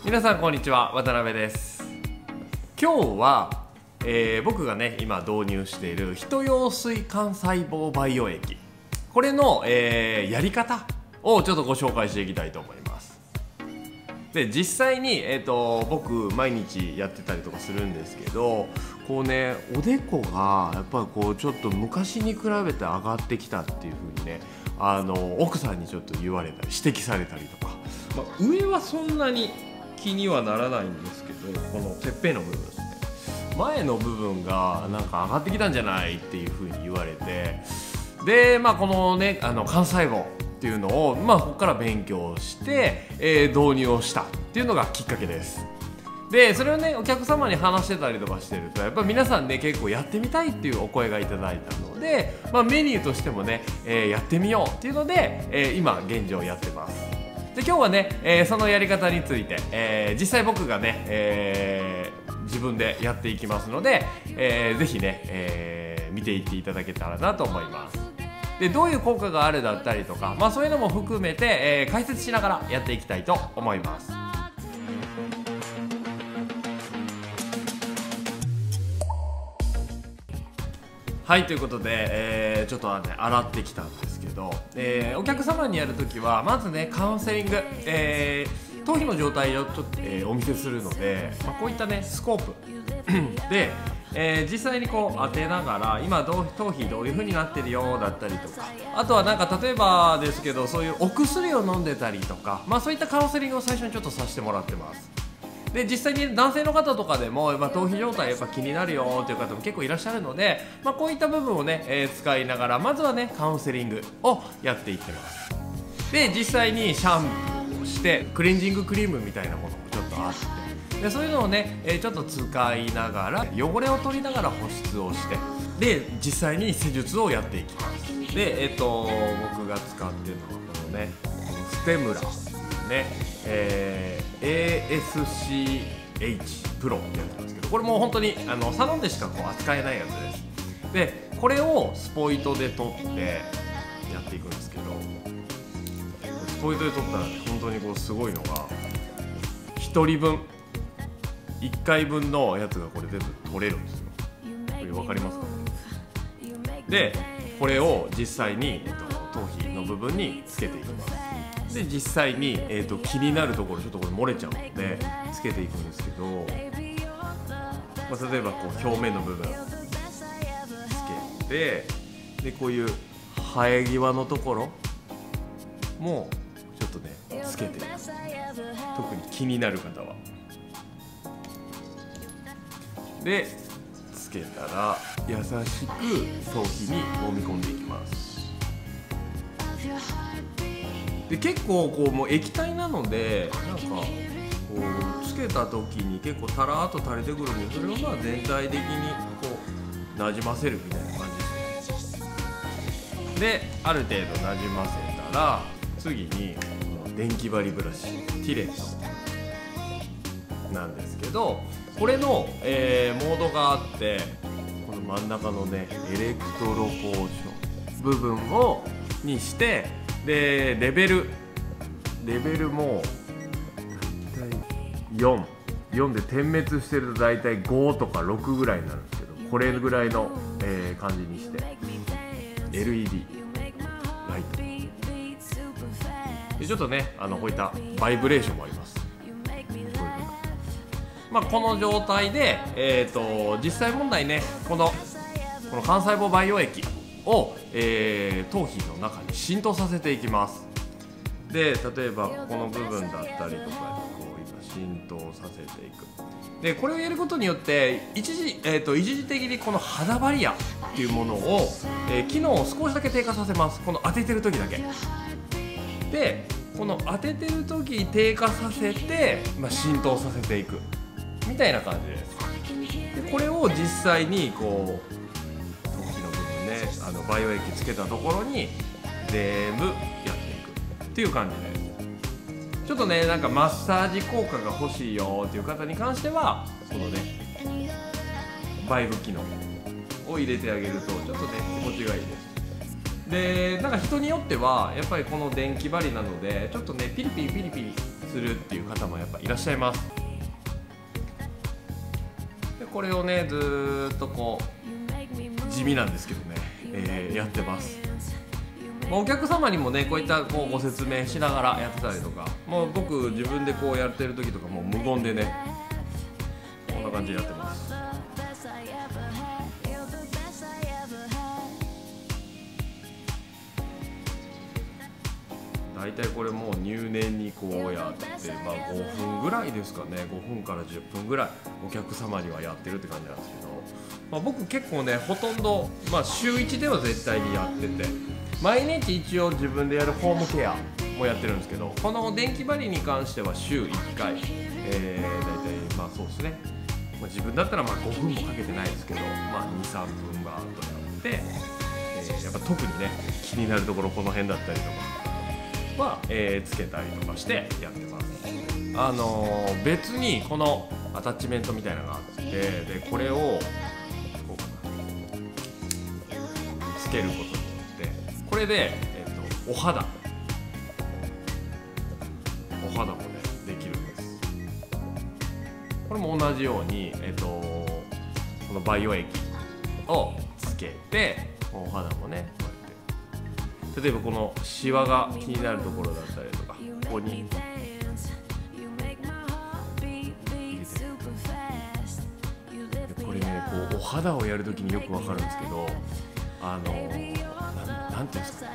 皆さんこんにちは、渡辺です。今日は、僕がね今導入している人用水幹細胞培養液、これの、やり方をちょっとご紹介していきたいと思います。で実際に、僕毎日やってたりとかするんですけど、こうねおでこがやっぱりこうちょっと昔に比べて上がってきたっていう風にね、奥さんにちょっと言われたり指摘されたりとか、上はそんなに気にはならないんですけど、このてっぺんの部分ですね、前の部分がなんか上がってきたんじゃないっていう風に言われて、でこのね幹細胞っていうのをここから勉強して、導入をしたっていうのがきっかけです。でそれをねお客様に話してたりとかしてると、やっぱ皆さんね結構やってみたいっていうお声がいただいたので、メニューとしてもね、やってみようっていうので、今現状やってます。で今日はね、そのやり方について、実際僕がね、自分でやっていきますので、ぜひね、見ていっていただけたらなと思います。でどういう効果があるだったりとか、そういうのも含めて、解説しながらやっていきたいと思います。はい、ということで、ちょっとね洗ってきたんですけど、お客様にやるときはまずねカウンセリング、頭皮の状態をちょっと、お見せするので、こういったねスコープで、実際にこう当てながら今頭皮どういう風になってるよだったりとか、あとはなんか例えばですけど、そういうお薬を飲んでたりとか、そういったカウンセリングを最初にちょっとさせてもらってます。で実際に男性の方とかでも、頭皮状態やっぱ気になるよっていう方も結構いらっしゃるので、こういった部分をね、使いながらまずはねカウンセリングをやっていってます。で実際にシャンプーをしてクレンジングクリームみたいなものもちょっとあって、でそういうのをね、ちょっと使いながら汚れを取りながら保湿をして、で実際に施術をやっていきます。で僕が使ってるのはこのねステムラね、ASCH プロってやつなんですけど、これもう本当にサロンでしかこう扱えないやつです。でこれをスポイトで取ってやっていくんですけど、スポイトで取ったらね本当にこうすごいのが、1人分1回分のやつがこれ全部取れるんですよ。これ分かりますかね。でこれを実際に、頭皮の部分につけていきます。で実際に、気になるところちょっとこれ漏れちゃうのでつけていくんですけど、例えばこう表面の部分つけて、でこういう生え際のところもちょっとねつけていく。特に気になる方は。でつけたら優しく頭皮に揉み込んでいきます。で結構こうもう液体なので、なんかこうつけた時に結構たらーっと垂れてくるんで、それを全体的にこうなじませるみたいな感じですね。である程度なじませたら、次に電気針ブラシティレットなんですけど、これの、モードがあって、この真ん中のねエレクトロポーション部分にして、でレベルも4で点滅してると大体5とか6ぐらいになるんですけど、これぐらいの、感じにして LED ライトでちょっとねこういったバイブレーションもあります。この状態で、実際問題ねこの幹細胞培養液を、頭皮の中に浸透させていきます。で例えばこの部分だったりとかこう今浸透させていく。でこれをやることによって一時的にこの肌バリアっていうものを、機能を少しだけ低下させます。この当ててる時だけで、この当ててる時低下させて、浸透させていくみたいな感じです。でこれを実際にこうバイオ液つけたところに全部やっていくっていう感じです。ちょっとねなんかマッサージ効果が欲しいよっていう方に関しては、このねバイブ機能を入れてあげるとちょっとね気持ちがいいです。でなんか人によってはやっぱりこの電気針なのでちょっとねピリピリすするっていう方もやっぱいらっしゃいます。でこれをねずーっとこう地味なんですけどね、やってます。お客様にもねこういったこうご説明しながらやってたりとか、もう僕自分でこうやってる時とかもう無言でねこんな感じでやってます。大体これもう入念にこうやって、5分ぐらいですかね、5分から10分ぐらいお客様にはやってるって感じなんですけど、僕結構ねほとんど、週1では絶対にやってて、毎日一応自分でやるホームケアもやってるんですけど、この電気針に関しては週1回、大体そうですね、自分だったら5分もかけてないですけど、2、3分バーっとやって、やっぱ特にね気になるところこの辺だったりとかは、つけたりとかしてやってます。別にこのアタッチメントみたいなのがあって、でこれをこうつけることによってこれで、お肌もねできるんです。これも同じように、このバイオ液をつけてお肌もねこうやって、例えばこのシワが気になるところだったりとか、ここに入れてこれねこうお肌をやるときによくわかるんですけど、なんていうんですか、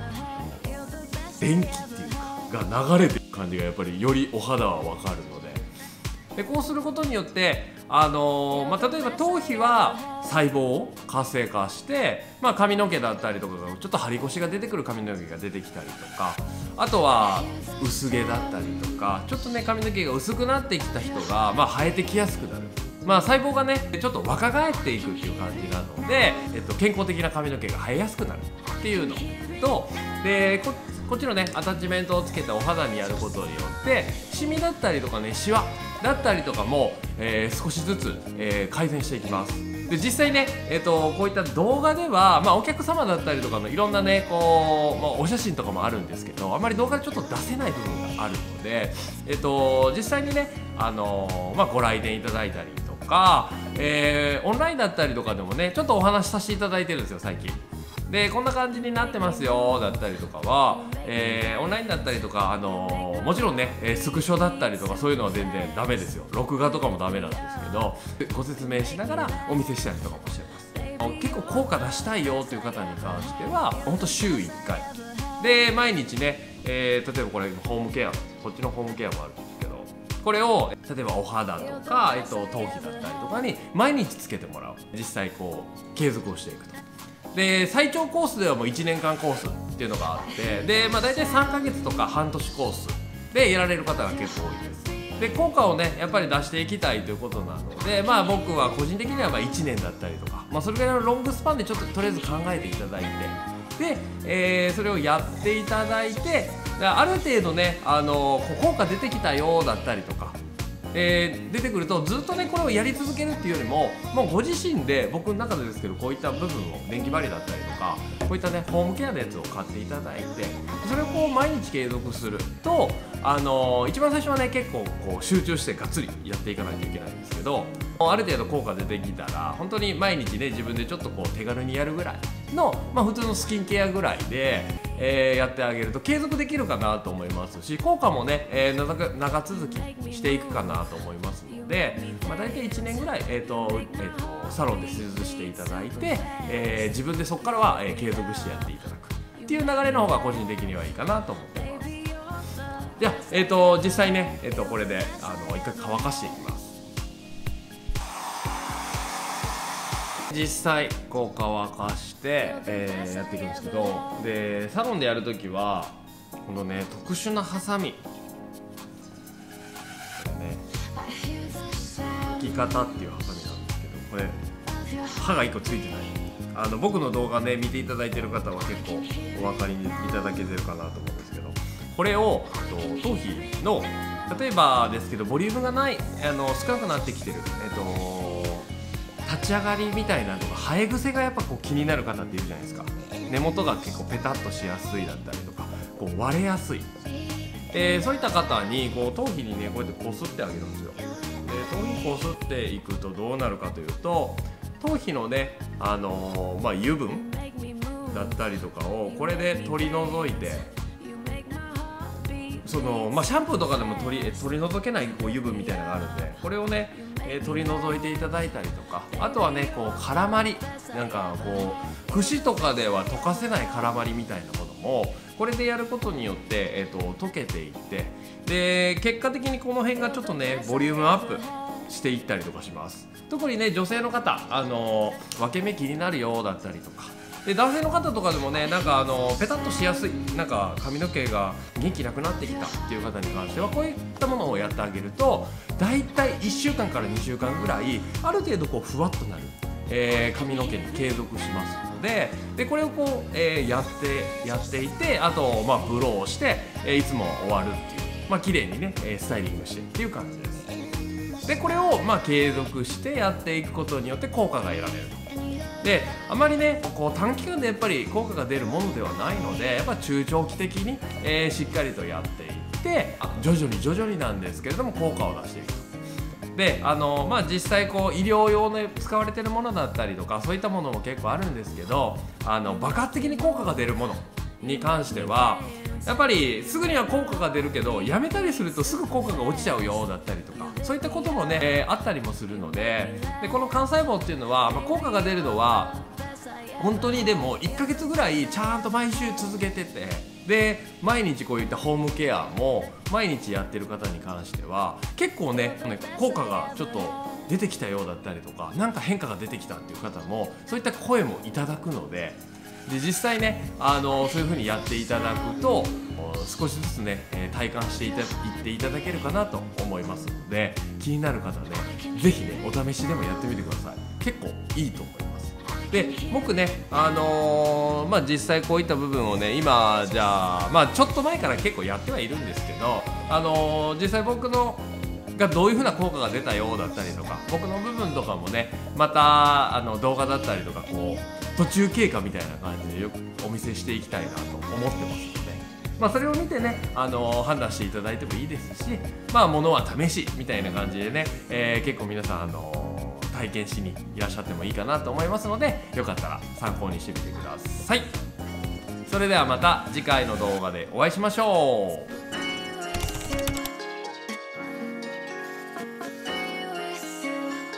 電気っていうかが流れてる感じがやっぱりよりお肌はわかるので、こうすることによって、例えば頭皮は細胞を活性化して、髪の毛だったりとかがちょっと張り腰が出てくる髪の毛が出てきたりとか、あとは薄毛だったりとか、ちょっとね髪の毛が薄くなってきた人が、生えてきやすくなる。細胞がねちょっと若返っていくっていう感じなので、健康的な髪の毛が生えやすくなるっていうのと、でこっちのねアタッチメントをつけてお肌にやることによってシミだったりとかねシワだったりとかも、少しずつ、改善していきます。で実際ね、こういった動画では、お客様だったりとかのいろんなねこう、お写真とかもあるんですけど、あまり動画でちょっと出せない部分があるので、実際にね、ご来店いただいたりとか、オンラインだったりとかでもねちょっとお話しさせていただいてるんですよ最近。でこんな感じになってますよだったりとかは、オンラインだったりとか、もちろんね、スクショだったりとかそういうのは全然ダメですよ。録画とかもダメなんですけど、ご説明しながらお見せしたりとかもしてます。結構効果出したいよという方に関しては本当週1回で毎日ね、例えばこれホームケア、こっちのホームケアもあるんですけど、これを例えばお肌とか、頭皮だったりとかに毎日つけてもらう、実際こう継続をしていくと。で最長コースではもう1年間コースっていうのがあって、で、大体3ヶ月とか半年コースでやられる方が結構多いです。で効果をねやっぱり出していきたいということなので、僕は個人的には1年だったりとか、それぐらいのロングスパンでちょっととりあえず考えていただいて、で、それをやっていただいて、ある程度ね、効果出てきたよだったりとか、出てくるとずっとねこれをやり続けるっていうよりも、もうご自身で僕の中でですけどこういった部分を電気針だったりとかこういったねホームケアのやつを買っていただいて、それをこう毎日継続すると、一番最初はね結構こう集中してがっつりやっていかないといけないんですけど、ある程度効果出てきたら本当に毎日ね自分でちょっとこう手軽にやるぐらいの、普通のスキンケアぐらいで、やってあげると継続できるかなと思いますし、効果もね、長続きしていくかなと思いますので、大体1年ぐらい、サロンで施術していただいて、自分でそこからは、継続してやっていただくっていう流れの方が個人的にはいいかなと思ってます。じゃあ、実際ね、これで一回乾かしていきます。実際こう乾かして、やっていくんですけど、でサロンでやるときはこのね特殊なハサミ、これね引き方っていうハサミなんですけど、これ刃が1個ついてない。僕の動画ね見ていただいてる方は結構お分かりいただけてるかなと思うんですけど、これを頭皮の例えばですけどボリュームがない少なくなってきてる、立ち上がりみたいなのとか生え癖がやっぱこう気になる方っているじゃないですか。根元が結構ペタッとしやすいだったりとかこう割れやすい、 そういった方にこう頭皮にねこうやってこすってあげるんですよ。で頭皮こすっていくとどうなるかというと、頭皮のね油分だったりとかをこれで取り除いて、シャンプーとかでも取り除けないこう油分みたいなのがあるんで、これをね、取り除いていただいたりとか、あとはねこう絡まり、なんかこう櫛とかでは溶かせない絡まりみたいなものもこれでやることによって、溶けていって、で結果的にこの辺がちょっとねボリュームアップしていったりとかします。特にね女性の方、分け目気になるよだったりとか、で男性の方とかでもね、なんかペタッとしやすい、なんか髪の毛が元気なくなってきたっていう方に関してはこういったものをやってあげると、だいたい1週間から2週間ぐらいある程度こうふわっとなる、髪の毛に継続しますので、これをこう、やっていて、あとブローをして、いつも終わるっていう、綺麗にねスタイリングしてっていう感じです。でこれを継続してやっていくことによって効果が得られると。であまりねこう短期間でやっぱり効果が出るものではないので、やっぱ中長期的に、しっかりとやっていって徐々になんですけれども効果を出していくと。で実際こう医療用で使われているものだったりとかそういったものも結構あるんですけど、爆発的に効果が出るものに関してはやっぱりすぐには効果が出るけど、やめたりするとすぐ効果が落ちちゃうよだったりとか、そういったこともね、あったりもするので、この幹細胞っていうのは、効果が出るのは本当にでも1ヶ月ぐらいちゃんと毎週続けてて、で毎日こういったホームケアも毎日やってる方に関しては結構ね効果がちょっと出てきたようだったりとか、なんか変化が出てきたっていう方もそういった声もいただくので、実際ねそういう風にやっていただくと少しずつね体感していっていただけるかなと思いますので、気になる方ねぜひねお試しでもやってみてください。結構いいと思います。で僕ね実際こういった部分をね今じゃあちょっと前から結構やってはいるんですけど、実際僕のがどういう風な効果が出たようだったりとか、僕の部分とかもねまた動画だったりとかこう途中経過みたいな感じでよくお見せしていきたいなと思ってますので、それを見てね判断していただいてもいいですし、物は試しみたいな感じでね、結構皆さん体験しにいらっしゃってもいいかなと思いますので、よかったら参考にしてみてください。それではまた次回の動画でお会いしましょう。